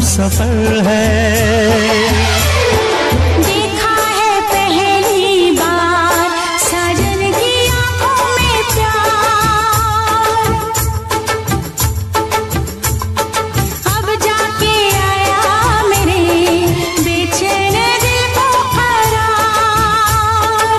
सफर है। देखा है पहली बार साजन की आंखों में प्यार, अब जाके आया मेरे बेचैन दिल को करार।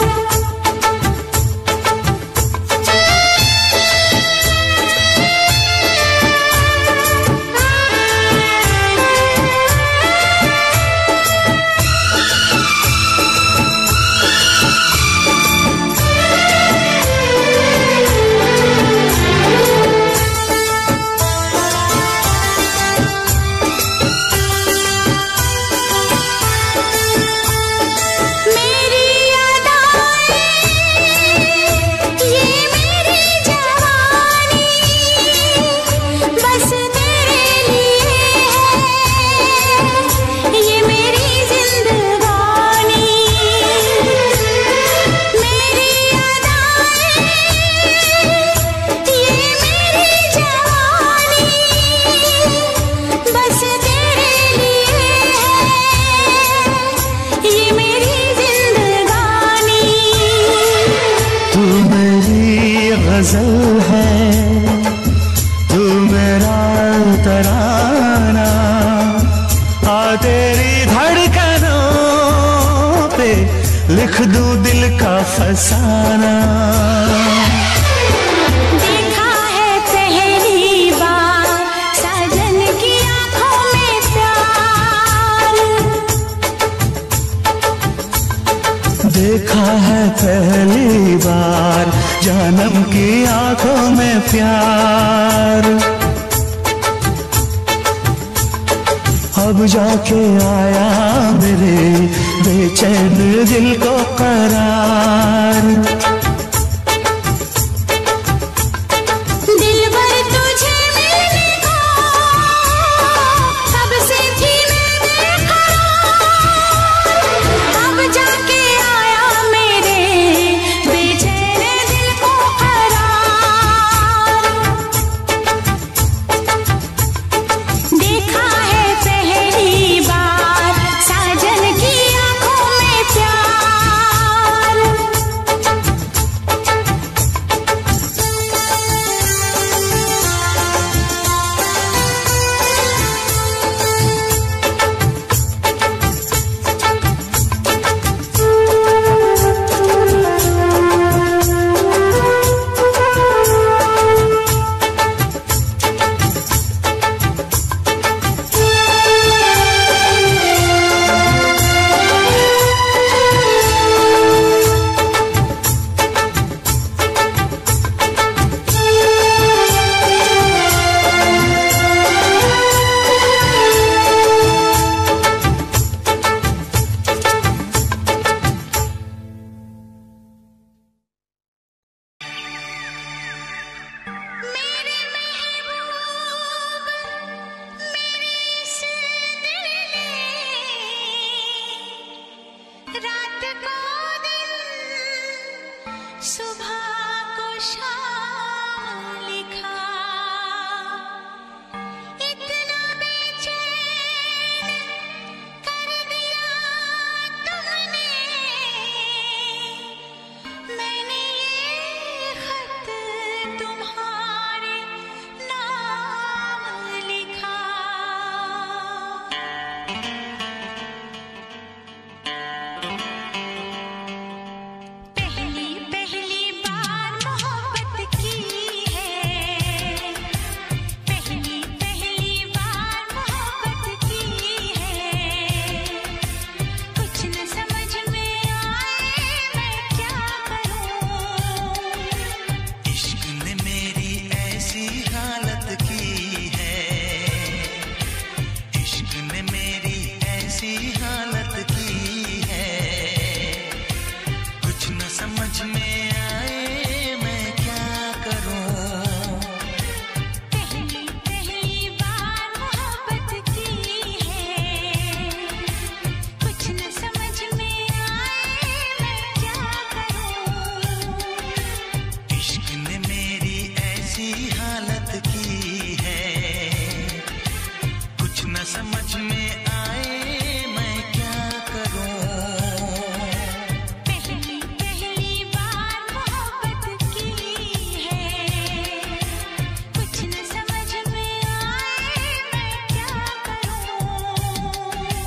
गजल है तू मेरा तराना, आ तेरी धड़कनों पे लिख दूं दिल का फसाना। देखा है पहली बार साजन की आंखों में प्यार, देखा है पहली बार जानम की आंखों में प्यार, अब जाके आया मेरे बेचैन दिल को करार। दिलबर तुझे मिलने को कब से थी मैं बेकरार, अब जाके आया मेरे बेचैन दिल को करार। देखा है पहली बार साजन की आंखों में प्यार, समझ में आए मैं क्या करूं। पहली पहली बार मोहब्बत की है, कुछ न समझ में आए मैं क्या करूं।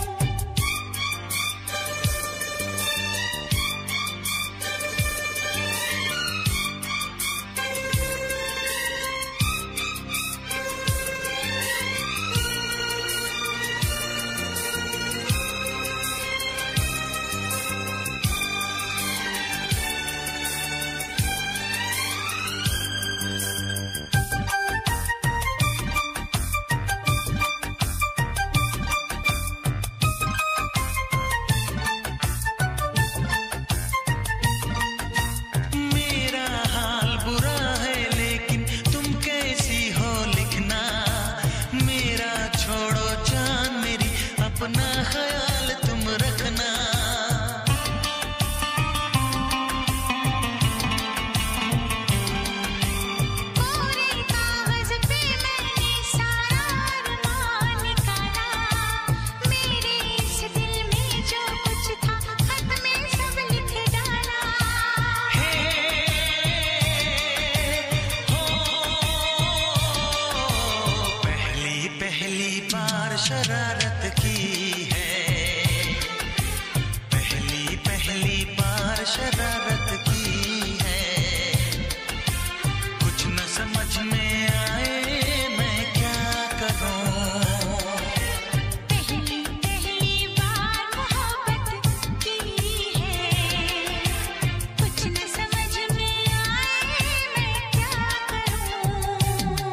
मेरा हाल बुरा है लेकिन तुम कैसी हो लिखना। मेरा छोड़ो जान मेरी, अपना ख्याल तुम रखना। पूरे कागज पे मैंने सारा अरमान निकाला, मेरे इस दिल में जो कुछ था खत में सब लिख डाला। पहली पहली बार शरारत की है, पहली पहली बार शरारत की है। कुछ न समझ में आए मैं क्या करूं। पहली पहली बार मोहब्बत की है, कुछ न समझ में आए मैं क्या करूं।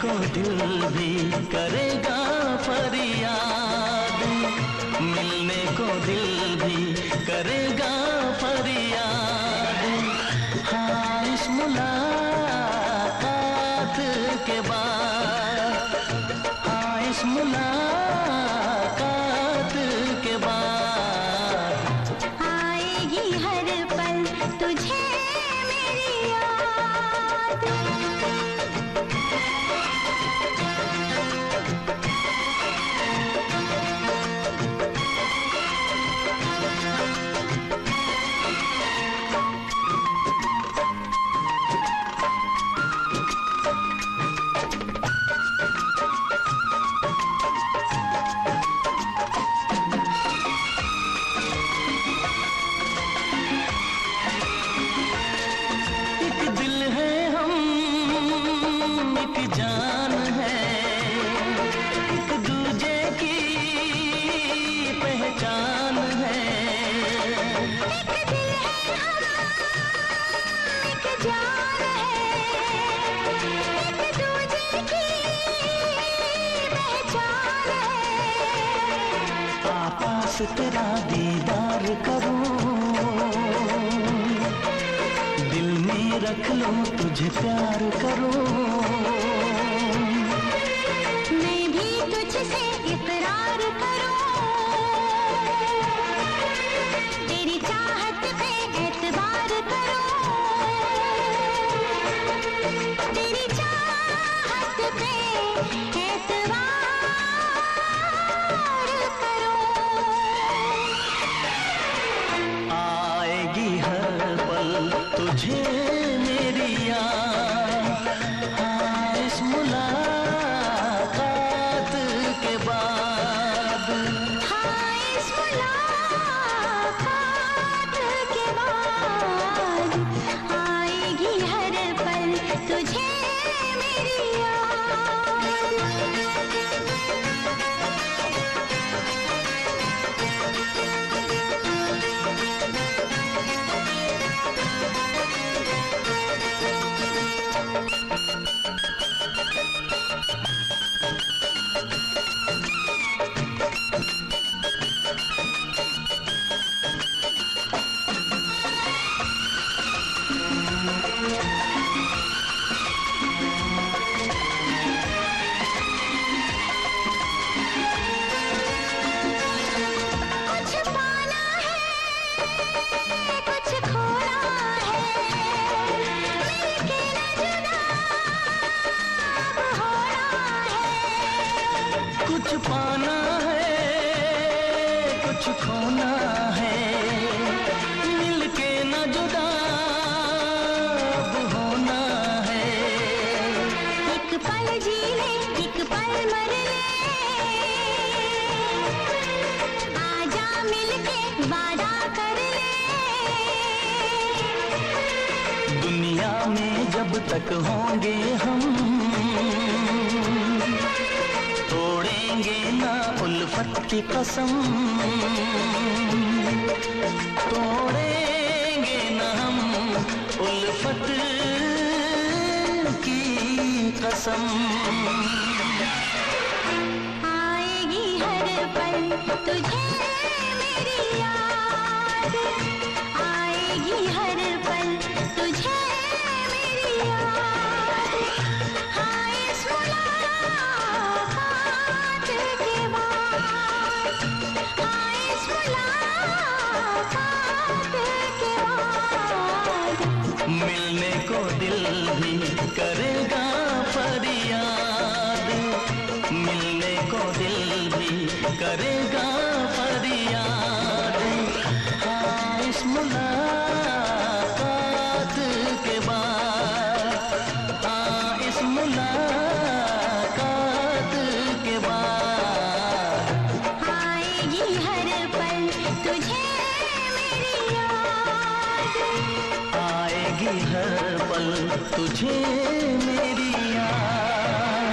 को दिल भी करेगा फरियाद, मिलने को दिल भी करेगा फरियाद। हाँ इस मुलाकात के बाद, हाँ इस मुलाकात के बाद आएगी हर पल तुझे मेरी याद। जान है, एक दूजे की पहचान है। एक दिल है हम, एक जान है, एक दूजे की पहचान है। पास तेरा दीदार करूं, दिल में रख लूं तुझे प्यार करूं। मैं भी तुझसे इकरार करूं, तेरी चाहत पे एतबार करूं, तेरी चाहत पे एतबार करूं। आएगी हर पल तुझे मेरी याद, हाँ इस मुलाकात के बाद, हाँ इस मुलाकात के बाद आएगी हर पल तुझे मेरी याद। कुछ पाना है, कुछ खोना है, मिलके न जुदा अब होना है। कुछ पाना है कुछ खोना है, मिलके न जुदा अब होना है। एक पल जी ले, एक पल मर ले, आजा मिलके वादा कर ले। दुनिया में जब तक होंगे हम, तोड़ेंगे ना उल्फत की कसम, तोड़ेंगे ना हम उल्फत की कसम। आएगी हर पल तुझे मेरी याद, आएगी हर पल तुझे मेरी याद। हाँ इस मुलाकात के बाद, हाँ इस मुलाकात के बाद मिलने को दिल भी करेगा फरियाद, मिलने को दिल भी करेगा फरियाद। हाँ इस मुलाकात के बाद, हाँ इस मुलाकात के बाद आएगी हर पल तुझे मेरी याद। आएगी हर पल तुझे मेरी याद।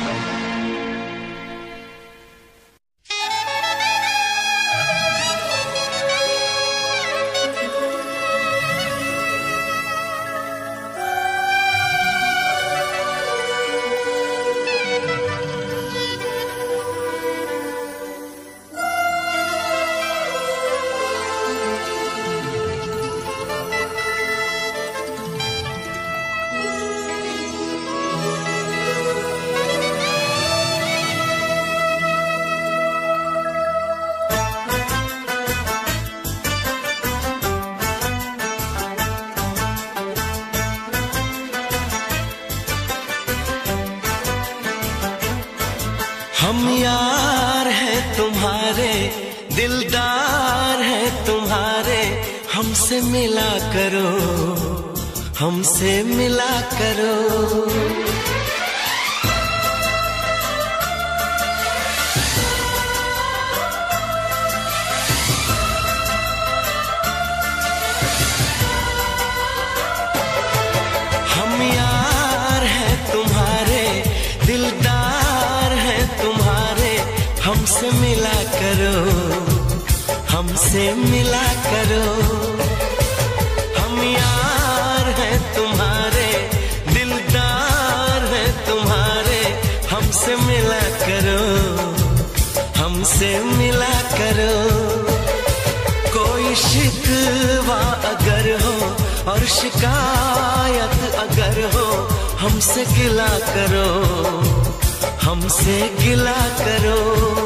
यार हैं तुम्हारे, दिलदार हैं तुम्हारे, हमसे मिला करो, हमसे मिला करो। हम यार हैं तुम्हारे, दिलदार हैं तुम्हारे, हमसे मिला करो, हमसे मिला करो। हम यार हैं तुम्हारे, दिलदार हैं तुम्हारे, हमसे मिला करो, हमसे मिला करो। कोई शिकवा अगर हो और शिकायत अगर हो, हमसे गिला करो, हमसे गिला करो।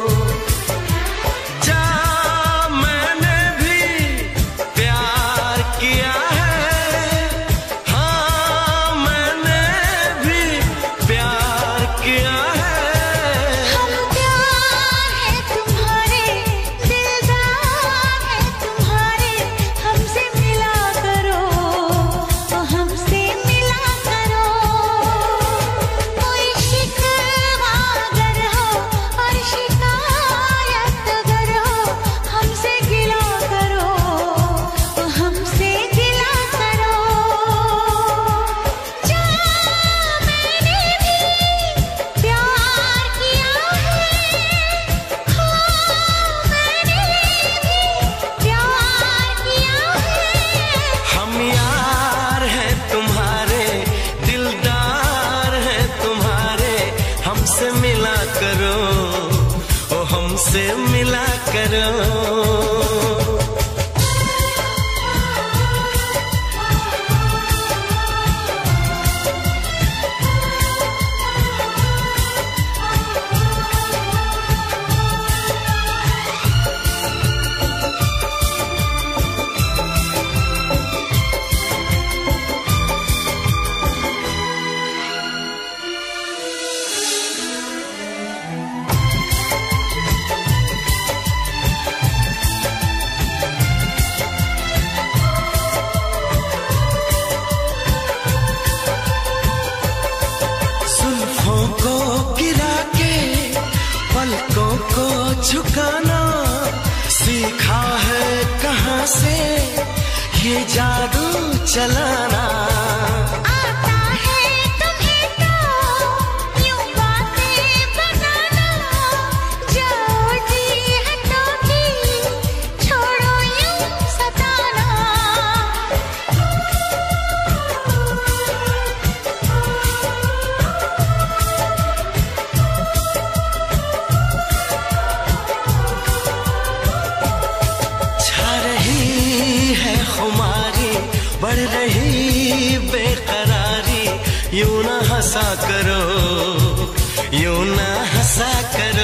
जा मैंने भी प्यार किया है, हाँ मैंने भी प्यार किया है। हम प्यार है तुम्हारे, दिलदार है तुम्हारे, हमसे मिला करो, हमसे मिला करो। कोई शिकवा अगर हो और शिकायत अगर हो, हमसे गिला करो, हमसे गिला करो। जा मैंने भी प्यार किया है, हाँ मैंने भी प्यार किया है। हम यार हैं तुम्हारे, दिलदार हैं तुम्हारे, हमसे मिला करो, ओ हमसे मिला करो। जुल्फों को गिरा के पलकों को झुकाना सीखा है कहाँ से ये जादू चलाना। आता है तुम्हें तो यूं बातें बनाना, जाओ जी हटो की छोड़ो यूं सताना। छा रही है खुमारी, बढ़ रही बेकरारी, यूं ना हंसा करो, यूं ना हंसा करो।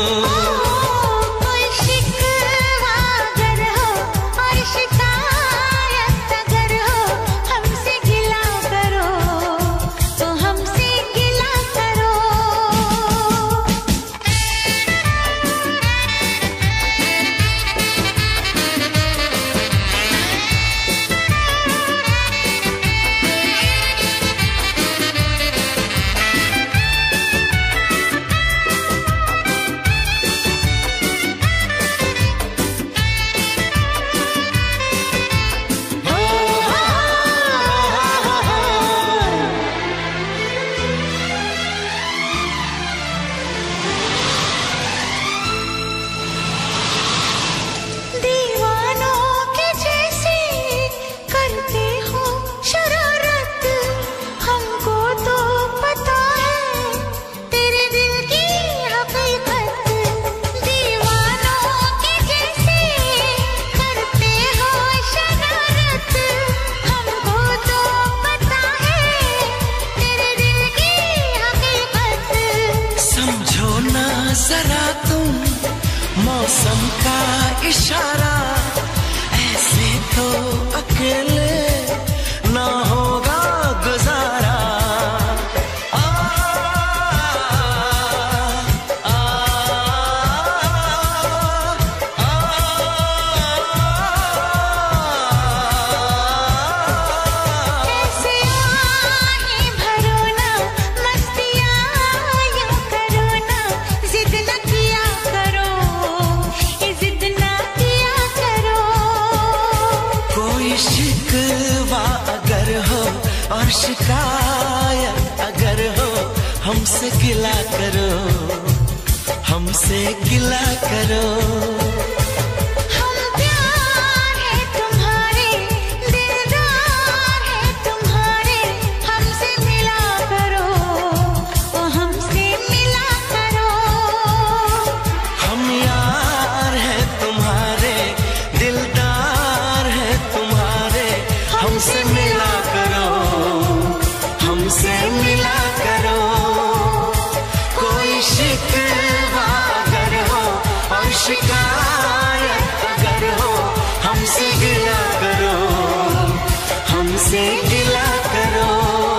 कोई शिकवा अगर हो और शिकायत अगर हो, हमसे गिला करो, तो हमसे गिला करो। दीवानों के जैसे करते हो शरारत, हमको तो पता है तेरे दिल की हकीकत। दीवानों के जैसे करते हो शरारत, हमको तो पता है तेरे दिल की हकीकत। समझो ना जरा तुम मौसम का इशारा, ऐसे तो अकेले ना होगा गुजारा। आ, आ, आ, और शिकायत अगर हो हमसे गिला करो, हमसे गिला करो। हम प्यार है तुम्हारे, दिलदार है तुम्हारे, हमसे मिला करो, ओ हमसे मिला करो। हम यार है तुम्हारे, दिलदार है तुम्हारे, हमसे मिला करो, हमसे मिला करो। कोई शिकवा अगर हो और शिकायत अगर हो हमसे गिला करो, हमसे गिला करो।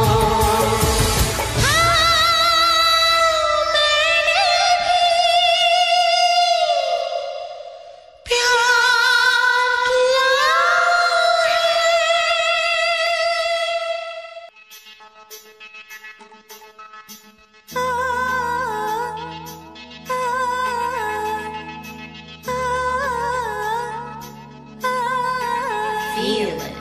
Feel it.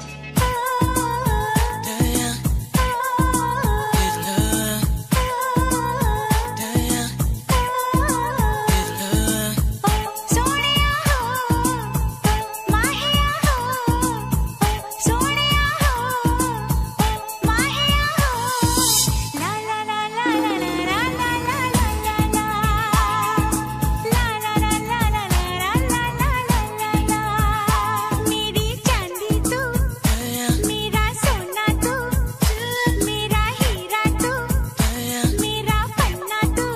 सोनिया हो, माहिया हो, सोनिया हो, माहिया हो। ला ला ला ला ला ला ला ला ला ला ला ला ला ला ला ला। मेरी चांदी तू, मेरा सोना तू, मेरा हीरा तू, मेरा पन्ना तू।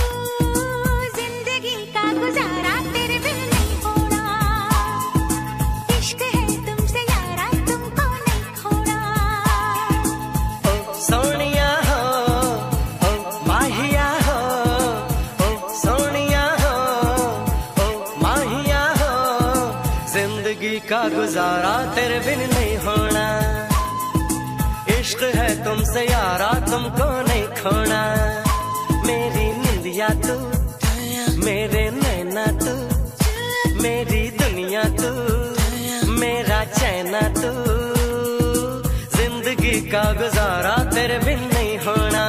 जिंदगी का गुजारा तेरे बिन नहीं होना, इश्क है तुमसे यारा तुमको नहीं खोना। ओ सोनिया हो, ओ माहिया हो, ओ सोनिया हो, ओ माहिया हो। जिंदगी का गुजारा तेरे बिन नहीं होना, इश्क है तुमसे यारा तुमको नहीं खोना। मेरी निंदिया तू, मेरे नैना तू, मेरी दुनिया तू, मेरा चैना तू। जिंदगी का गुजारा तेरे बिन नहीं होना।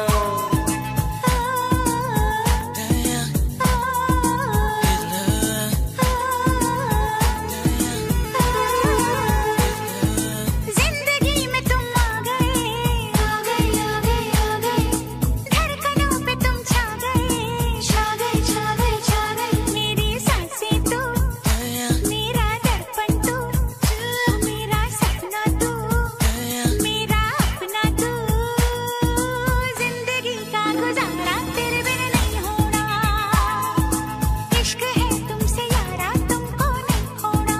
जिंदगी में तुम आ गए, आ गए, आ गए, आ गए। धड़कनों पे तुम छा गए, छा गए, छा गए, छा गए। मेरी सांसें तू, मेरा दर्पण तू, मेरा सपना तू, मेरा अपना तू। जिंदगी का गुजारा तेरे बिन नहीं होना, इश्क है तुमसे यारा तुमको नहीं खोना।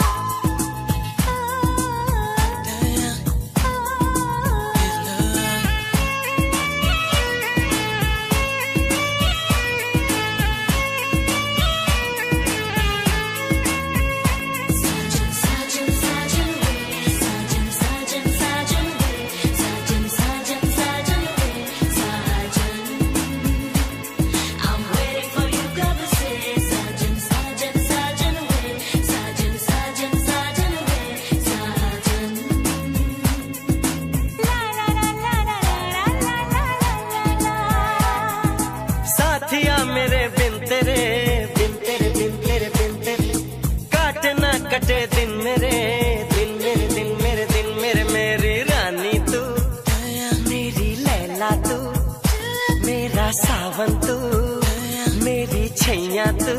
साजन साजन साजन वे, साजन साजन साजन वे, साजन साजन साजन वे, साजन। I'm waiting for you कब से, साजन साजन साजन वे, साजन साजन साजन वे, साजन। ला ला ला ला ला ला ला ला ला। साथिया मेरे बिन तेरे, बिन तेरे, बिन तेरे, बिन तेरे काटे ना कटे दिन मेरे, दिन मेरे, दिन मेरे, दिन मेरे। मेरी रानी तू, मेरी लैला तू, मेरा सावन तू, मेरी छैया तू।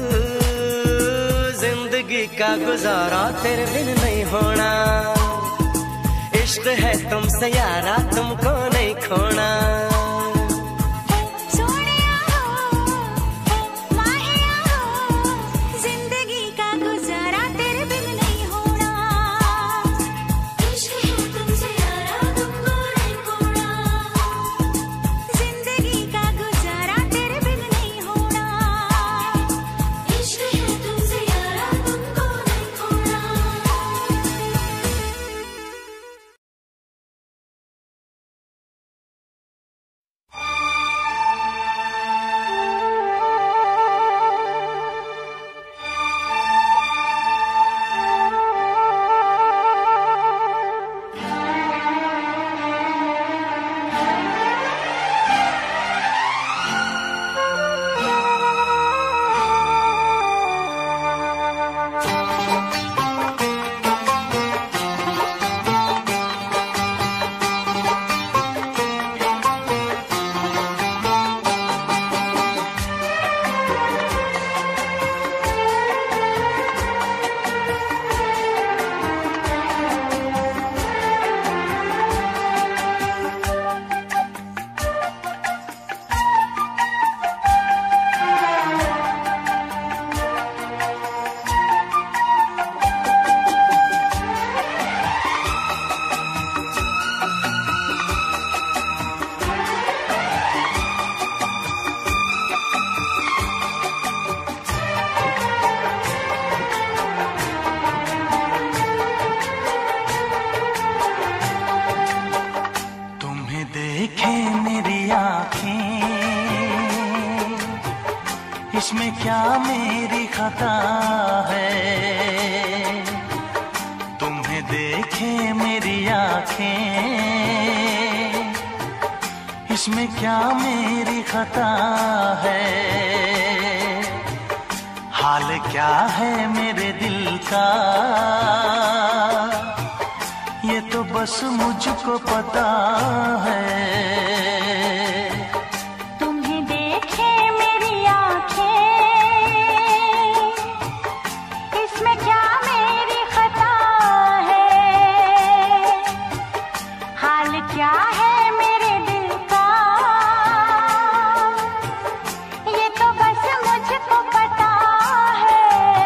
जिंदगी का गुजारा तेरे बिन नहीं होना, इश्क है तुमसे यारा तुमको नहीं खोना। क्या मेरी खता है, तुम्हें देखे मेरी आंखें, इसमें क्या मेरी खता है। हाल क्या है मेरे दिल का, ये तो बस मुझको पता है। तुम्हें देखे मेरी आंखें, इसमें क्या मेरी खता है। हाल क्या है मेरे दिल का, ये तो बस मुझको पता है।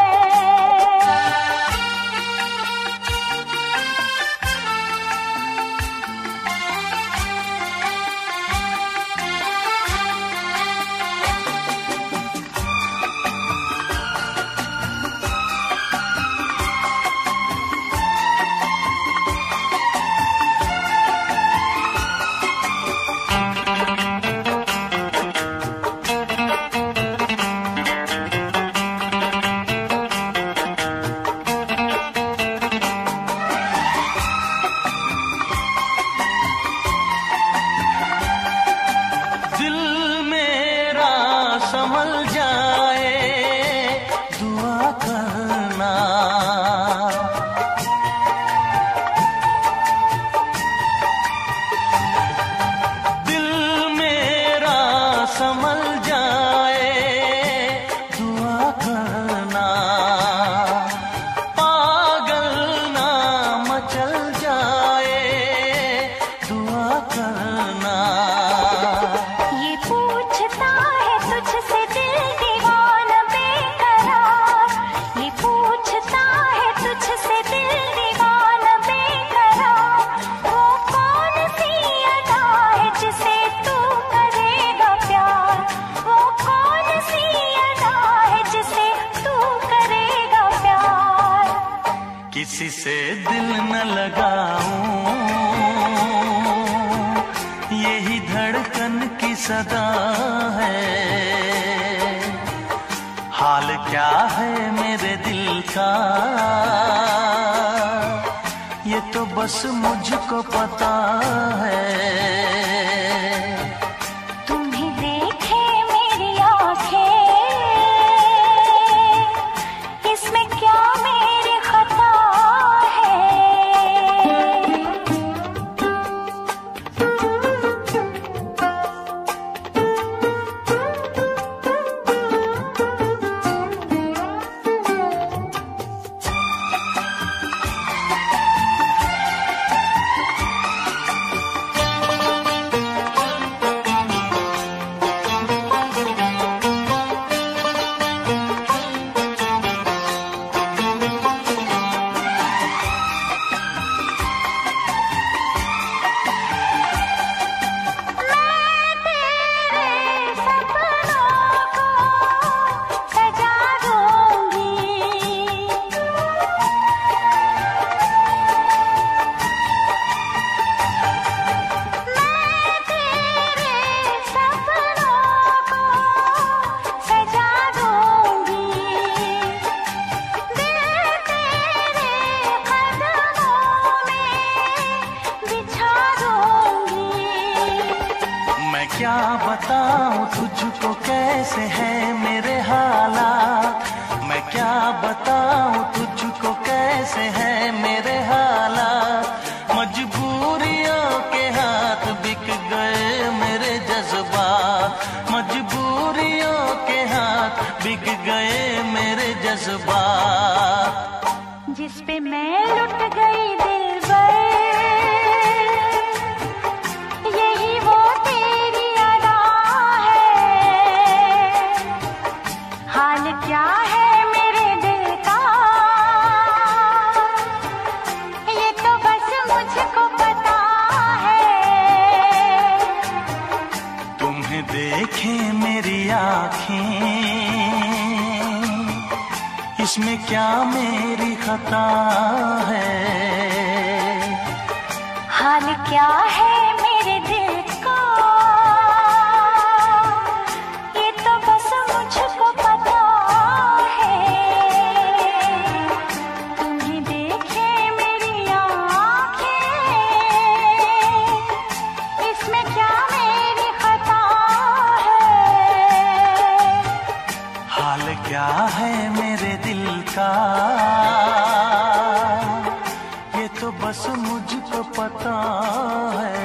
दिल मेरा संभल जाए, दुआ करना। दिल मेरा संभल जाए, दुआ करना। पागल ना मचल जाए, दुआ करना। ये पूछता है तुझसे दिल दीवाना बेकरार, ये पूछता है तुझसे दिल दीवाना बेकरार। वो कौन सी अदा है जिसे तू करेगा प्यार, वो कौन सी अदा है जिसे तू करेगा प्यार। किसी से दिल न लगाऊं, यही धड़कन की सदा है। हाल क्या है मेरे दिल का, ये तो बस मुझको पता है। तुम्हें देखे मेरी आंखें, इसमें क्या मेरी खता है। क्या बताऊं तुझको कैसे है मेरे हालात, मैं क्या बताऊं तुझको कैसे है मेरे हालात। मजबूरियों के हाथ बिक गए मेरे जज्बात, मजबूरियों के हाथ बिक गए मेरे जज्बात। जिस पे मैं लुट गई दिलबर, यही वो तेरी अदा है। हाल क्या है मेरे दिल का, ये तो बस मुझको पता है। तुम्हें देखे मेरी आँखें, इसमें क्या मेरी खता है। हाल क्या है मेरे दिल का, ये तो बस मुझको पता का, ये तो बस मुझको पता है।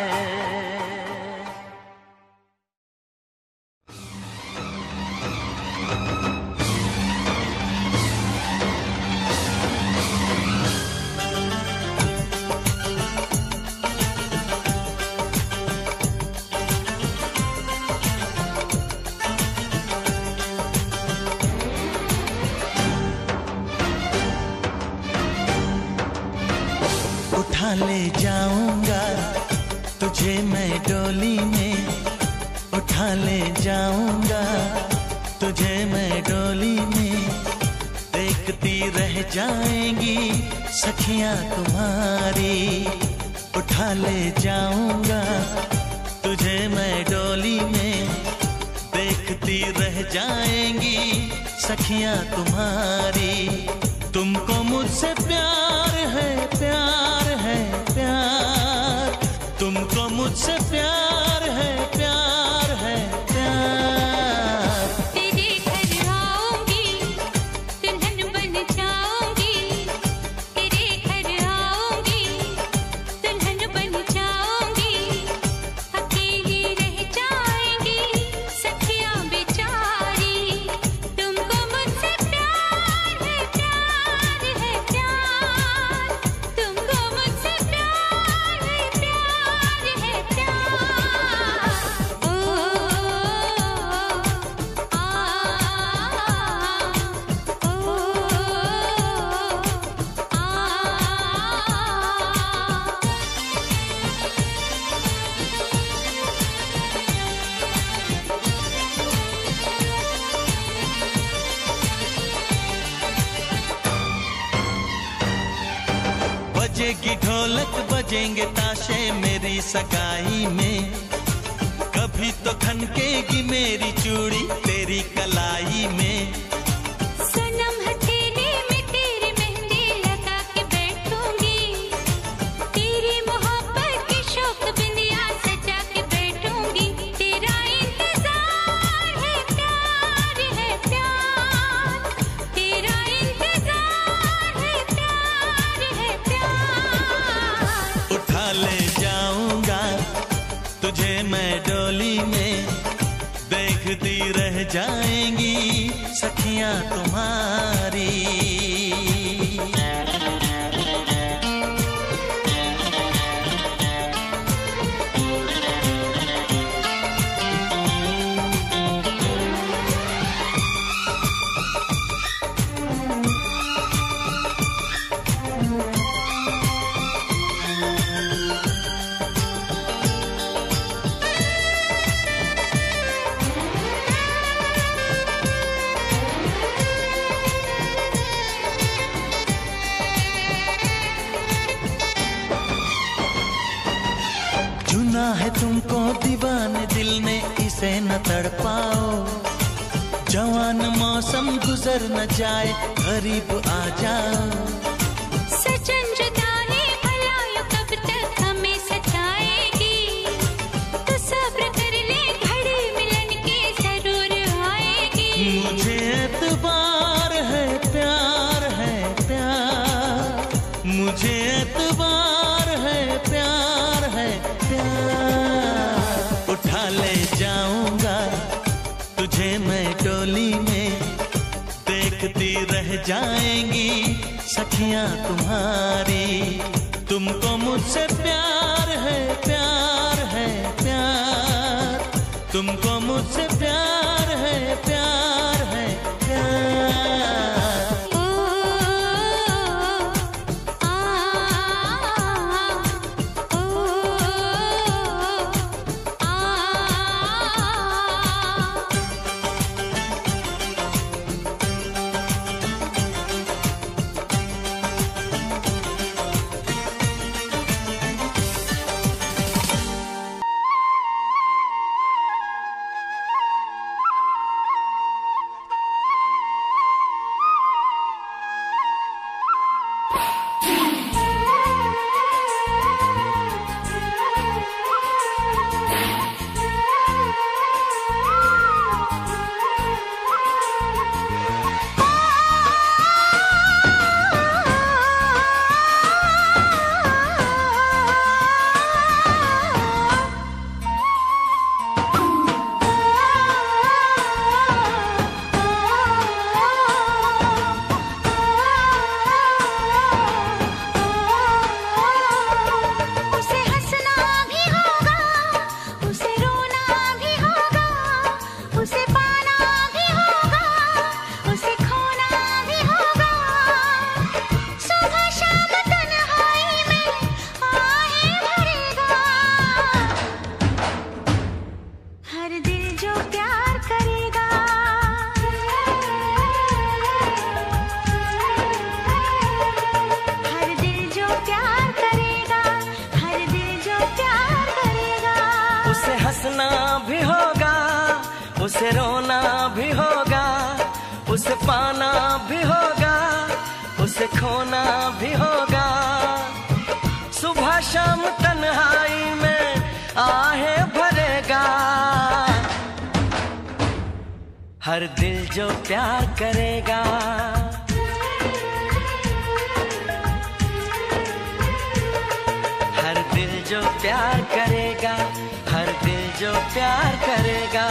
उठा ले जाऊंगा तुझे मैं डोली में, उठा ले जाऊंगा तुझे मैं डोली में, देखती रह जाएंगी सखियां तुम्हारी। उठा ले जाऊंगा तुझे मैं डोली में, देखती रह जाएंगी सखियां तुम्हारी। तुमको मुझसे प्यार है, प्यार है, प्यार, तुमको मुझसे प्यार है, प्यार है, प्यार। तेरे घर आऊंगी, दुल्हन बन जाऊंगी, तेरे घर आऊंगी, दुल्हन बन जाऊंगी, अकेली रह जाएंगी सखियां बेचारी। तुमको मुझसे प्यार है, प्यार है, प्यार, तुमको मुझसे प्यार है, प्यार है, प्यार। ओ बजेगी ढोलक बजेंगे ताशे मेरी सगाई में, कभी तो खनकेगी मेरी चूड़ी तेरी कलाई में। सनम हथेली में तेरी मेहंदी लगा के बैठूंगी, तेरी मोहब्बत की शौक बिंदिया सजा के बैठूंगी। तेरा इंतजार है, प्यार है, प्यार, तेरा इंतजार है, प्यार है, प्यार। उठा ले जाऊंगा तुझे मैं डोली में, देखती रह जाएंगी सखियां तुम्हारी। चुना है तुमको दीवाने दिल ने, इसे न तड़पाओ, जवान मौसम गुजर न जाए करीब आ जाओ। सजन जुदाई भला यूं कब तक हमें सताएगी, तो सब्र कर ले घड़ी मिलन की जरूर आएगी। मुझे एतबार है, प्यार है, प्यार, मुझे एतबार है, प्यार है, प्यार। उठा ले जाऊंगा तुझे मैं डोली में, देखती रह जाएंगी सखियां तुम्हारी। तुमको मुझसे प्यार है, प्यार है, प्यार, तुमको मुझसे प्यार है, प्यार है, प्यार। ओ आ ओ आ उसे रोना भी होगा, उसे पाना भी होगा, उसे खोना भी होगा। सुबह शाम तन्हाई में आहें भरेगा। हर दिल जो प्यार करेगा, हर दिल जो प्यार करेगा, हर दिल जो प्यार करेगा।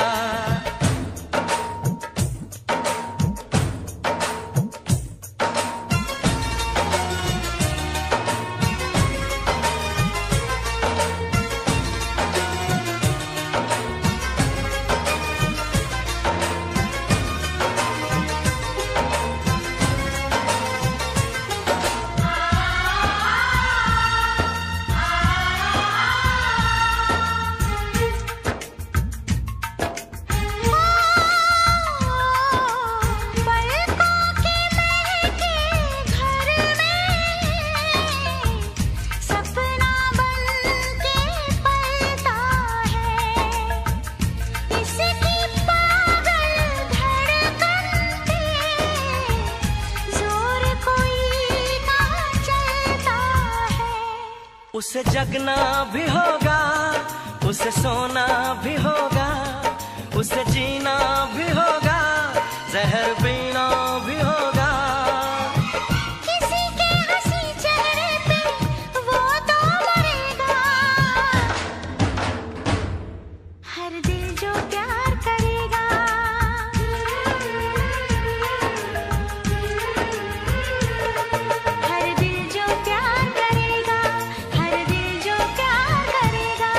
उसे जगना भी होगा, उसे सोना भी होगा, उसे जीना भी होगा, जहर पीना भी होगा। किसी के हंसी चेहरे पे वो तो मरेगा। हर दिल जो प्यार करेगा, हर दिल जो प्यार करेगा, हर दिल जो प्यार करेगा।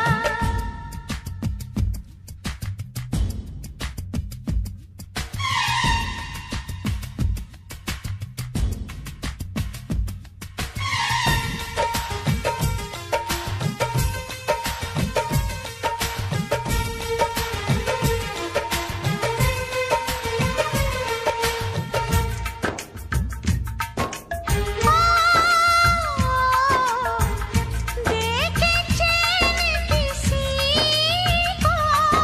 देखे चैन किसी को,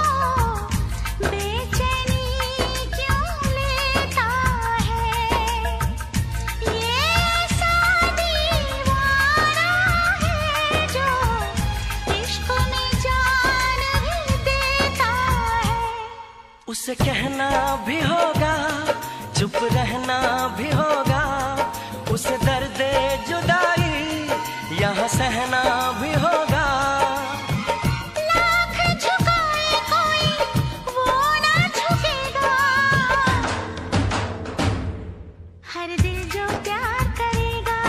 बेचैनी क्यों लेता है। ये ऐसा दीवाना है जो इश्क में जान भी देता है। उसे कहना भी होगा, चुप रहना भी होगा, उसे दर्द जुदाई यहाँ सहना भी होगा। लाख झुकाए कोई वो ना झुकेगा। हर दिल जो प्यार करेगा,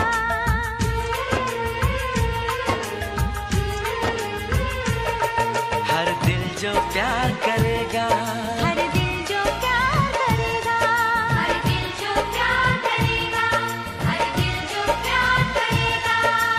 हर दिल जो प्यार करेगा, हर दिल जो प्यार करेगा, हर दिल जो प्यार करेगा, हर दिल जो प्यार करेगा।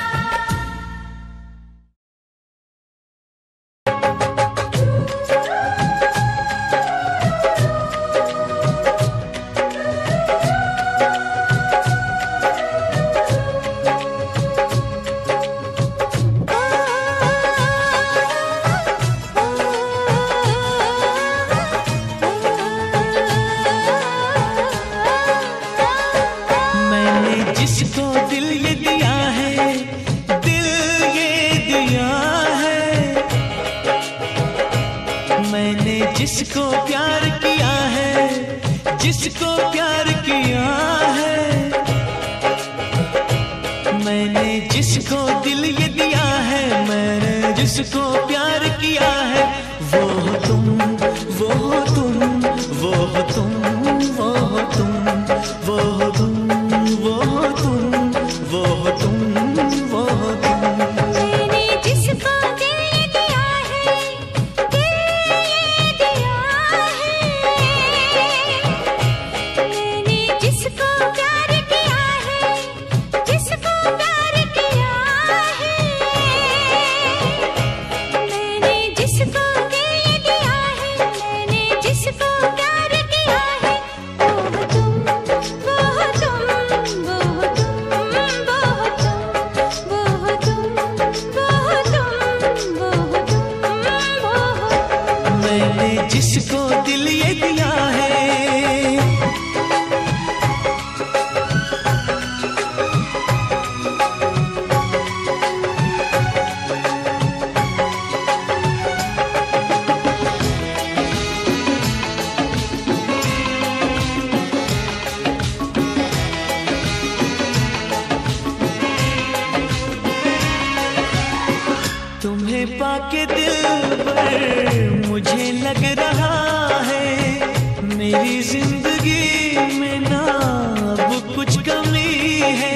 मैंने जिसको दिल ये दिया है, दिल ये दिया है। मैंने जिसको प्यार किया है, जिसको प्यार किया है। मैंने जिसको दिल ये दिया है, मैंने जिसको प्यार किया है। वो हो तुम, वो हो तुम, वो हो तुम, वो हो तुम, वो हो तुम, वो हो तुम, वो हो तुम, वो हो तुम। मैंने जिसको दिल ये दिया है, दिल ये दिया है। मैंने पाके दिल पर मुझे लग रहा है मेरी जिंदगी में ना अब कुछ कमी है।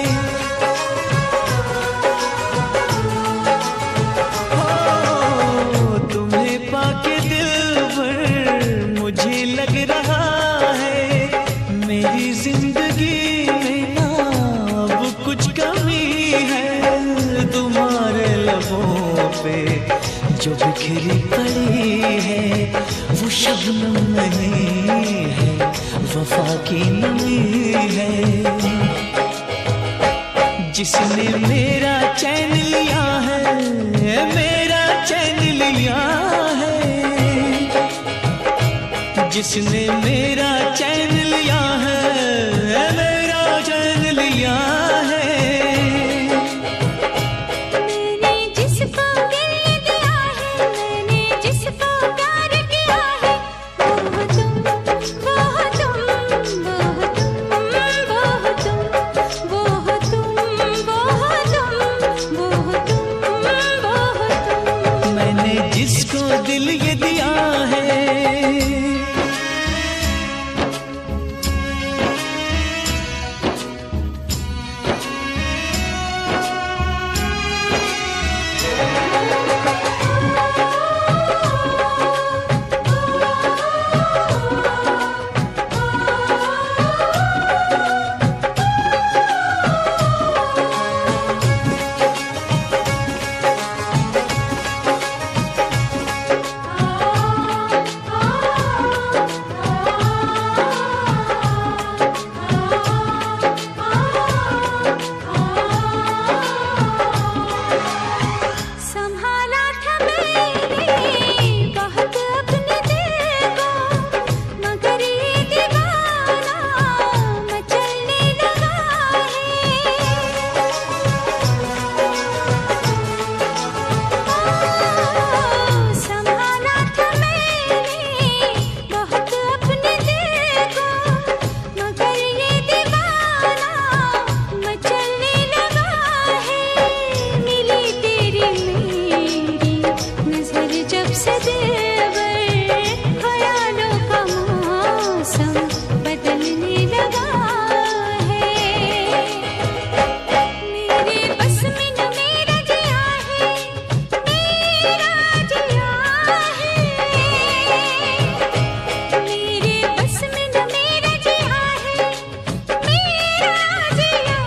हो तुम्हें पाके दिल पर मुझे लग रहा है मेरी जिंदगी में ना अब कुछ कमी है। तुम्हारे लबों पे जो बिखरी पड़ी है वो शबनम नहीं है, वफा की नमी है। जिसने मेरा चैन लिया है, मेरा चैन लिया है, जिसने मेरा चैन लिया है, मेरा चैन लिया है। मैंने जिसको दिल दिया है, मैंने जिसको प्यार किया है, वो तुम, वो तुम, वो तुम, वो तुम, वो तुम, वो तुम, वो तुम। मैंने जिसको दिल ये दिया है। संभाला था मैंने बहुत अपने दिल को, मगर ये दीवाना मचलने लगा है। संभाला था मैंने बहुत अपने दिल को, मगर ये दीवाना मचलने लगा है। मिली तेरी मेरी नजर जब से दिलबर, ख्यालों का मौसम बदलने लगा है। मेरे बस में न मेरा जिया है, मेरा जिया है। मेरे बस में न मेरा जिया है, मेरा जिया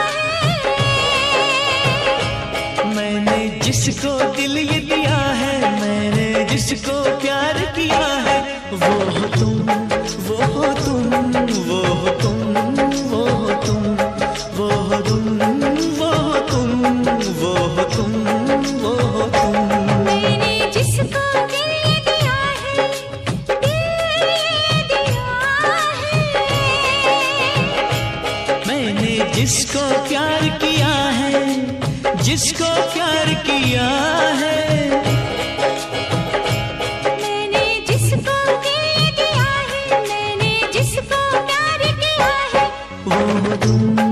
है। मैंने जिसको दिल ये दिया है, मैंने जिसको प्यार किया है, वो हो तुम, वो हो तुम, वो हो तुम, वो हो तुम, वो हो तुम, वो हो तुम, वो हो तुम, वो हो तुम। मैंने जिसको दिल ये दिया है, दिल ये दिया है। मैंने जिसको प्यार किया है, जिसको प्यार किया है, मैंने जिसको दिल ये दिया है, मैंने जिसको प्यार किया है, वो हो तुम,